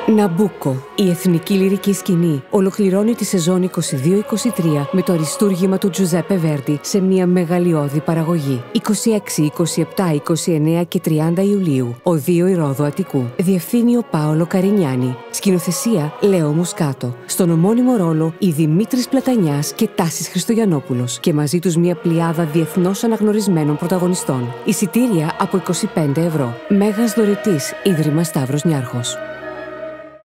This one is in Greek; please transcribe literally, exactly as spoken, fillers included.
Ναμπούκο, η εθνική λυρική σκηνή, ολοκληρώνει τη σεζόν είκοσι δύο είκοσι τρία με το αριστούργημα του Τζουζέπε Βέρντι σε μια μεγαλειώδη παραγωγή. είκοσι έξι, είκοσι επτά, είκοσι εννέα και τριάντα Ιουλίου, Οδείο Ηρώδου Αττικού. Διευθύνει ο Πάολο Καρινιάνη. Σκηνοθεσία Λέο Μουσκάτο. Στον ομώνυμο ρόλο η Δημήτρης Πλατανιάς και Τάσης Χριστογιαννόπουλος. Και μαζί τους μια πλειάδα διεθνώς αναγνωρισμένων πρωταγωνιστών. Εισιτήρια από είκοσι πέντε ευρώ. Μέγας δωρητής, Ίδρυμα Σταύρος Νιάρχος.